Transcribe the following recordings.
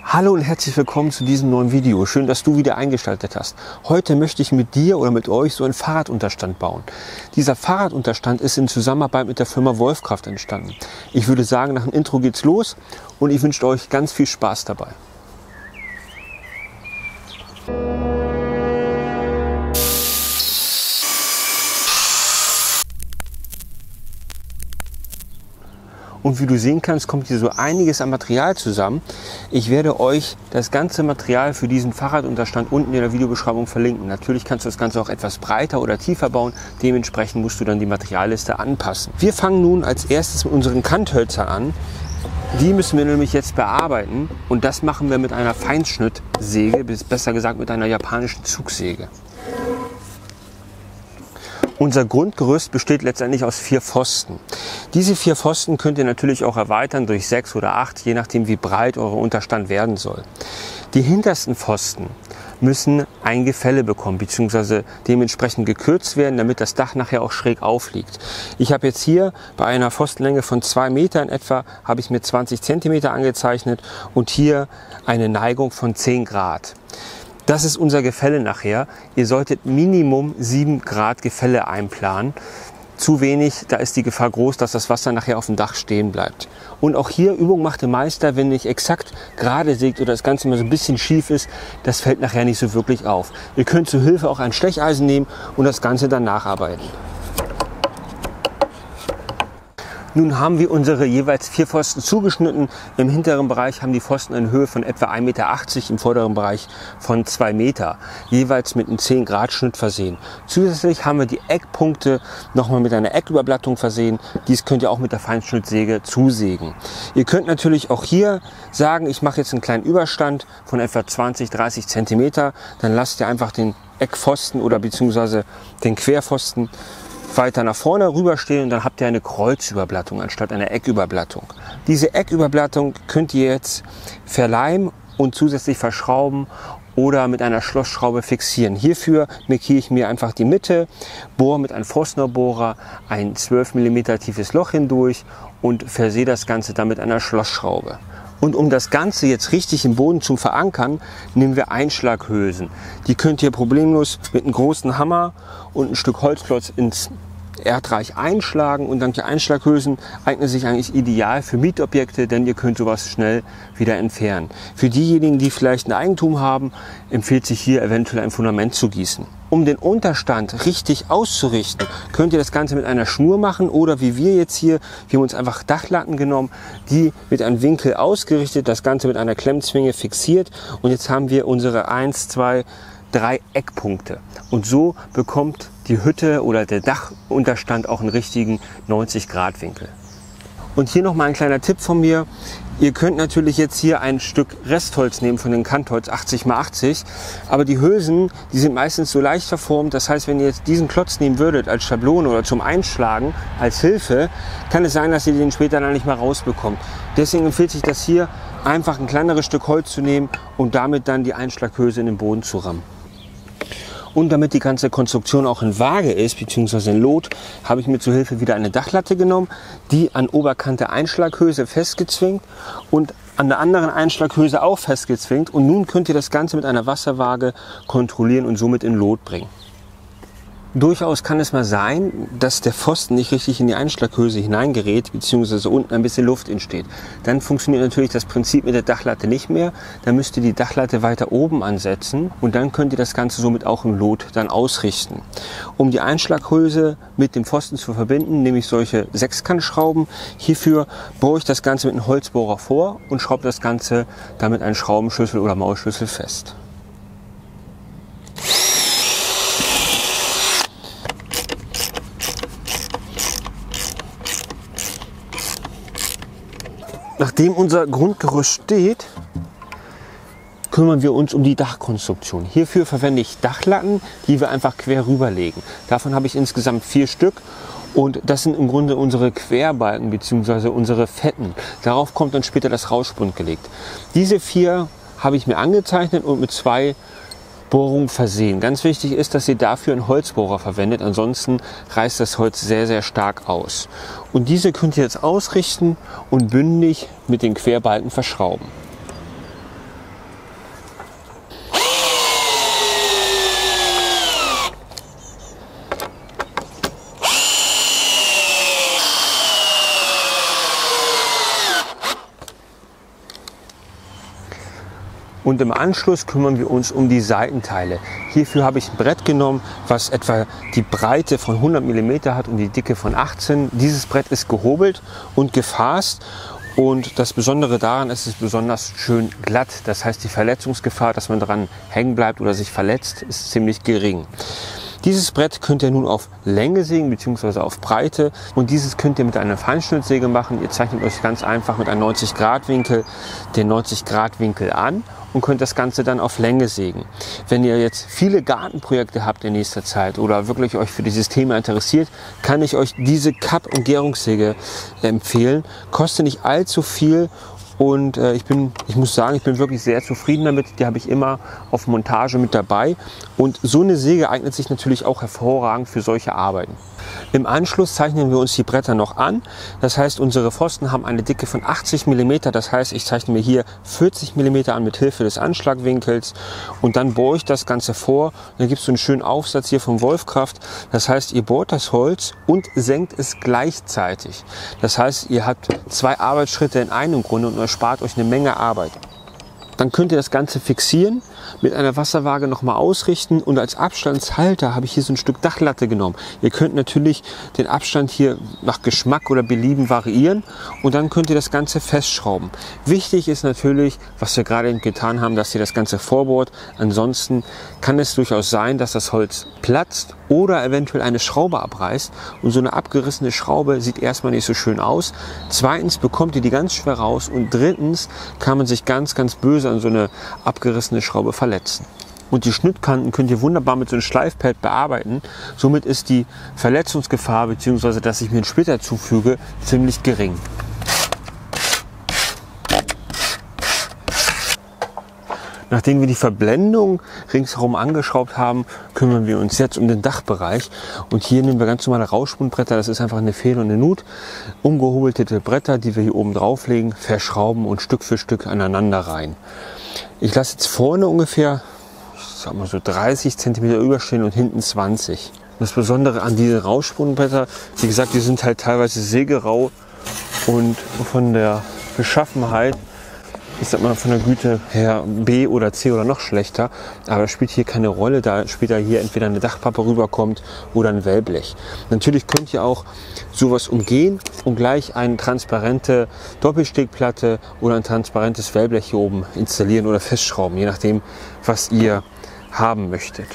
Hallo und herzlich willkommen zu diesem neuen Video. Schön, dass du wieder eingeschaltet hast. Heute möchte ich mit dir oder mit euch so einen Fahrradunterstand bauen. Dieser Fahrradunterstand ist in Zusammenarbeit mit der Firma Wolfkraft entstanden. Ich würde sagen, nach dem Intro geht's los und ich wünsche euch ganz viel Spaß dabei. Und wie du sehen kannst, kommt hier so einiges an Material zusammen. Ich werde euch das ganze Material für diesen Fahrradunterstand unten in der Videobeschreibung verlinken. Natürlich kannst du das Ganze auch etwas breiter oder tiefer bauen. Dementsprechend musst du dann die Materialliste anpassen. Wir fangen nun als erstes mit unseren Kanthölzern an. Die müssen wir nämlich jetzt bearbeiten. Und das machen wir mit einer Feinschnittsäge, besser gesagt mit einer japanischen Zugsäge. Unser Grundgerüst besteht letztendlich aus 4 Pfosten. Diese 4 Pfosten könnt ihr natürlich auch erweitern durch 6 oder 8, je nachdem wie breit euer Unterstand werden soll. Die hintersten Pfosten müssen ein Gefälle bekommen bzw. dementsprechend gekürzt werden, damit das Dach nachher auch schräg aufliegt. Ich habe jetzt hier bei einer Pfostenlänge von 2 Meter in etwa, habe ich mir 20 cm angezeichnet und hier eine Neigung von 10 Grad. Das ist unser Gefälle nachher. Ihr solltet Minimum 7 Grad Gefälle einplanen. Zu wenig, da ist die Gefahr groß, dass das Wasser nachher auf dem Dach stehen bleibt. Und auch hier, Übung macht den Meister, wenn nicht exakt gerade sägt oder das Ganze mal so ein bisschen schief ist, das fällt nachher nicht so wirklich auf. Ihr könnt zur Hilfe auch ein Stecheisen nehmen und das Ganze dann nacharbeiten. Nun haben wir unsere jeweils 4 Pfosten zugeschnitten. Im hinteren Bereich haben die Pfosten eine Höhe von etwa 1,80 Meter, im vorderen Bereich von 2 Meter, jeweils mit einem 10 Grad Schnitt versehen. Zusätzlich haben wir die Eckpunkte nochmal mit einer Ecküberblattung versehen. Dies könnt ihr auch mit der Feinschnittsäge zusägen. Ihr könnt natürlich auch hier sagen, ich mache jetzt einen kleinen Überstand von etwa 20-30 Zentimeter. Dann lasst ihr einfach den Eckpfosten oder beziehungsweise den Querpfosten weiter nach vorne rüberstehen und dann habt ihr eine Kreuzüberblattung anstatt einer Ecküberblattung. Diese Ecküberblattung könnt ihr jetzt verleimen und zusätzlich verschrauben oder mit einer Schlossschraube fixieren. Hierfür markiere ich mir einfach die Mitte, bohre mit einem Forstnerbohrer ein 12 mm tiefes Loch hindurch und versehe das Ganze dann mit einer Schlossschraube. Und um das Ganze jetzt richtig im Boden zu verankern, nehmen wir Einschlaghülsen. Die könnt ihr problemlos mit einem großen Hammer und ein Stück Holzklotz ins Erdreich einschlagen. Und dank der Einschlaghülsen eignet sich eigentlich ideal für Mietobjekte, denn ihr könnt sowas schnell wieder entfernen. Für diejenigen, die vielleicht ein Eigentum haben, empfiehlt sich hier eventuell ein Fundament zu gießen. Um den Unterstand richtig auszurichten, könnt ihr das Ganze mit einer Schnur machen oder wie wir jetzt hier, wir haben uns einfach Dachlatten genommen, die mit einem Winkel ausgerichtet, das Ganze mit einer Klemmzwinge fixiert und jetzt haben wir unsere 1, 2, 3 Eckpunkte. Und so bekommt die Hütte oder der Dachunterstand auch einen richtigen 90 Grad Winkel. Und hier nochmal ein kleiner Tipp von mir. Ihr könnt natürlich jetzt hier ein Stück Restholz nehmen von den Kantholz 80 x 80, aber die Hülsen, die sind meistens so leicht verformt. Das heißt, wenn ihr jetzt diesen Klotz nehmen würdet als Schablone oder zum Einschlagen, als Hilfe, kann es sein, dass ihr den später dann nicht mehr rausbekommt. Deswegen empfiehlt sich das hier, einfach ein kleineres Stück Holz zu nehmen und damit dann die Einschlaghülse in den Boden zu rammen. Und damit die ganze Konstruktion auch in Waage ist, beziehungsweise in Lot, habe ich mir zur Hilfe wieder eine Dachlatte genommen, die an Oberkante Einschlaghülse festgezwingt und an der anderen Einschlaghülse auch festgezwingt. Und nun könnt ihr das Ganze mit einer Wasserwaage kontrollieren und somit in Lot bringen. Durchaus kann es mal sein, dass der Pfosten nicht richtig in die Einschlaghülse hineingerät, beziehungsweise unten ein bisschen Luft entsteht. Dann funktioniert natürlich das Prinzip mit der Dachlatte nicht mehr. Dann müsst ihr die Dachlatte weiter oben ansetzen und dann könnt ihr das Ganze somit auch im Lot dann ausrichten. Um die Einschlaghülse mit dem Pfosten zu verbinden, nehme ich solche Sechskantschrauben. Hierfür bohre ich das Ganze mit einem Holzbohrer vor und schraube das Ganze dann mit einem Schraubenschlüssel oder Maulschlüssel fest. Nachdem unser Grundgerüst steht, kümmern wir uns um die Dachkonstruktion. Hierfür verwende ich Dachlatten, die wir einfach quer rüberlegen. Davon habe ich insgesamt 4 Stück und das sind im Grunde unsere Querbalken bzw. unsere Fetten. Darauf kommt dann später das Rauschbund gelegt. Diese 4 habe ich mir angezeichnet und mit 2 Bohrungen versehen. Ganz wichtig ist, dass ihr dafür einen Holzbohrer verwendet, ansonsten reißt das Holz sehr, sehr stark aus. Und diese könnt ihr jetzt ausrichten und bündig mit den Querbalken verschrauben. Und im Anschluss kümmern wir uns um die Seitenteile. Hierfür habe ich ein Brett genommen, was etwa die Breite von 100 mm hat und die Dicke von 18. Dieses Brett ist gehobelt und gefasst. Und das Besondere daran ist, es ist besonders schön glatt. Das heißt, die Verletzungsgefahr, dass man daran hängen bleibt oder sich verletzt, ist ziemlich gering. Dieses Brett könnt ihr nun auf Länge sägen bzw. auf Breite und dieses könnt ihr mit einer Feinschnittsäge machen. Ihr zeichnet euch ganz einfach mit einem 90-Grad-Winkel den 90-Grad-Winkel an und könnt das Ganze dann auf Länge sägen. Wenn ihr jetzt viele Gartenprojekte habt in nächster Zeit oder wirklich euch für dieses Thema interessiert, kann ich euch diese Kapp- und Gärungssäge empfehlen. Kostet nicht allzu viel. Und ich muss sagen, ich bin wirklich sehr zufrieden damit. Die habe ich immer auf Montage mit dabei. Und so eine Säge eignet sich natürlich auch hervorragend für solche Arbeiten. Im Anschluss zeichnen wir uns die Bretter noch an. Das heißt, unsere Pfosten haben eine Dicke von 80 mm. Das heißt, ich zeichne mir hier 40 mm an mit Hilfe des Anschlagwinkels. Und dann bohre ich das Ganze vor. Und dann gibt es so einen schönen Aufsatz hier von Wolfkraft. Das heißt, ihr bohrt das Holz und senkt es gleichzeitig. Das heißt, ihr habt zwei Arbeitsschritte in einem Grunde und erspart euch eine Menge Arbeit. Dann könnt ihr das Ganze fixieren, mit einer Wasserwaage nochmal ausrichten und als Abstandshalter habe ich hier so ein Stück Dachlatte genommen. Ihr könnt natürlich den Abstand hier nach Geschmack oder Belieben variieren und dann könnt ihr das Ganze festschrauben. Wichtig ist natürlich, was wir gerade eben getan haben, dass ihr das Ganze vorbohrt. Ansonsten kann es durchaus sein, dass das Holz platzt oder eventuell eine Schraube abreißt und so eine abgerissene Schraube sieht erstmal nicht so schön aus. Zweitens bekommt ihr die ganz schwer raus und drittens kann man sich ganz, ganz böse an so eine abgerissene Schraube verletzen. Und die Schnittkanten könnt ihr wunderbar mit so einem Schleifpad bearbeiten. Somit ist die Verletzungsgefahr bzw. dass ich mir einen Splitter zufüge ziemlich gering. Nachdem wir die Verblendung ringsherum angeschraubt haben, kümmern wir uns jetzt um den Dachbereich. Und hier nehmen wir ganz normale Rauschbundbretter, das ist einfach eine Fehl und eine Nut. Umgehobelte Bretter, die wir hier oben drauflegen, verschrauben und Stück für Stück aneinander rein. Ich lasse jetzt vorne ungefähr, ich sag mal so 30 cm überstehen und hinten 20. Das Besondere an diesen Rauschbundbretter, wie gesagt, die sind halt teilweise sägerau und von der Beschaffenheit, ich sag mal von der Güte her B oder C oder noch schlechter, aber das spielt hier keine Rolle, da später hier entweder eine Dachpappe rüberkommt oder ein Wellblech. Natürlich könnt ihr auch sowas umgehen und gleich eine transparente Doppelstegplatte oder ein transparentes Wellblech hier oben installieren oder festschrauben, je nachdem, was ihr haben möchtet.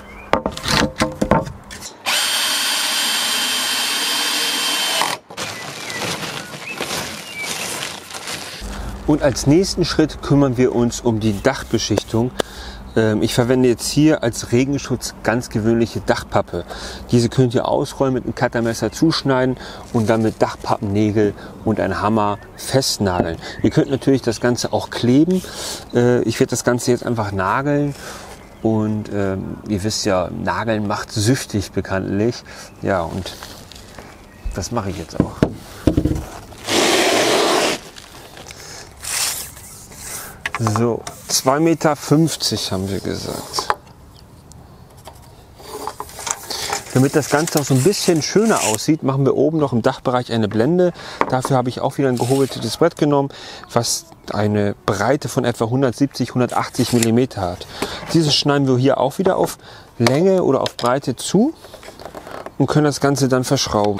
Und als nächsten Schritt kümmern wir uns um die Dachbeschichtung. Ich verwende jetzt hier als Regenschutz ganz gewöhnliche Dachpappe. Diese könnt ihr ausrollen, mit einem Cuttermesser zuschneiden und dann mit Dachpappennägel und einem Hammer festnageln. Ihr könnt natürlich das Ganze auch kleben. Ich werde das Ganze jetzt einfach nageln. Und ihr wisst ja, Nageln macht süchtig bekanntlich. Ja, und das mache ich jetzt auch. So, 2,50 Meter haben wir gesagt. Damit das Ganze auch so ein bisschen schöner aussieht, machen wir oben noch im Dachbereich eine Blende. Dafür habe ich auch wieder ein gehobeltes Brett genommen, was eine Breite von etwa 170, 180 mm hat. Dieses schneiden wir hier auch wieder auf Länge oder auf Breite zu und können das Ganze dann verschrauben.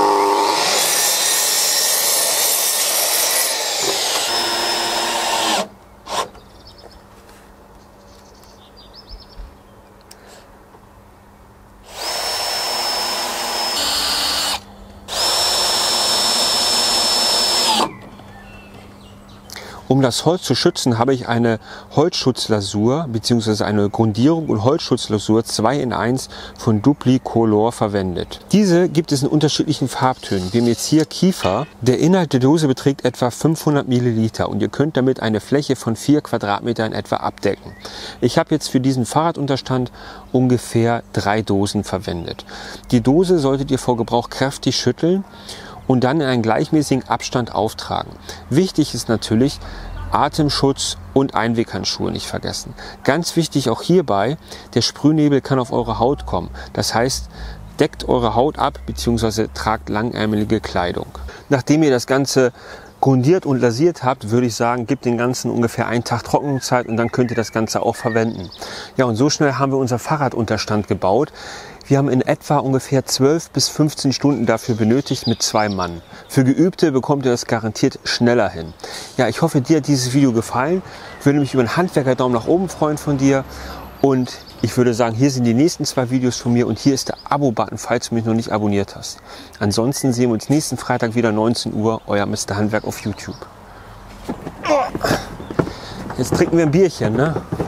Um das Holz zu schützen, habe ich eine Holzschutzlasur bzw. eine Grundierung und Holzschutzlasur 2 in 1 von Dupli-Color verwendet. Diese gibt es in unterschiedlichen Farbtönen. Wir haben jetzt hier Kiefer. Der Inhalt der Dose beträgt etwa 500 Milliliter und ihr könnt damit eine Fläche von 4 Quadratmetern etwa abdecken. Ich habe jetzt für diesen Fahrradunterstand ungefähr 3 Dosen verwendet. Die Dose solltet ihr vor Gebrauch kräftig schütteln und dann in einen gleichmäßigen Abstand auftragen. Wichtig ist natürlich Atemschutz und Einweghandschuhe nicht vergessen. Ganz wichtig auch hierbei, der Sprühnebel kann auf eure Haut kommen. Das heißt, deckt eure Haut ab bzw. tragt langärmelige Kleidung. Nachdem ihr das Ganze grundiert und lasiert habt, würde ich sagen, gebt den Ganzen ungefähr einen Tag Trocknungszeit und dann könnt ihr das Ganze auch verwenden. Ja, und so schnell haben wir unser Fahrradunterstand gebaut. Wir haben in etwa ungefähr 12 bis 15 Stunden dafür benötigt mit 2 Mann. Für Geübte bekommt ihr das garantiert schneller hin. Ja, ich hoffe, dir hat dieses Video gefallen. Ich würde mich über einen Handwerker-Daumen nach oben freuen von dir. Und ich würde sagen, hier sind die nächsten 2 Videos von mir und hier ist der Abo-Button, falls du mich noch nicht abonniert hast. Ansonsten sehen wir uns nächsten Freitag wieder 19 Uhr. Euer Mr. Handwerk auf YouTube. Jetzt trinken wir ein Bierchen, ne?